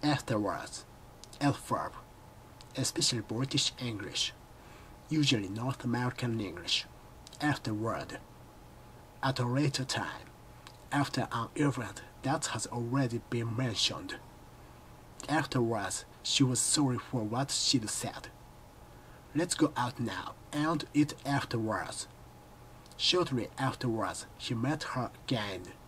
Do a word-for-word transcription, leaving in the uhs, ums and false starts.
Afterwards, adverb, especially British English, usually North American English. Afterward, at a later time, after an event that has already been mentioned. Afterwards, she was sorry for what she'd said. Let's go out now and eat afterwards. Shortly afterwards, he met her again.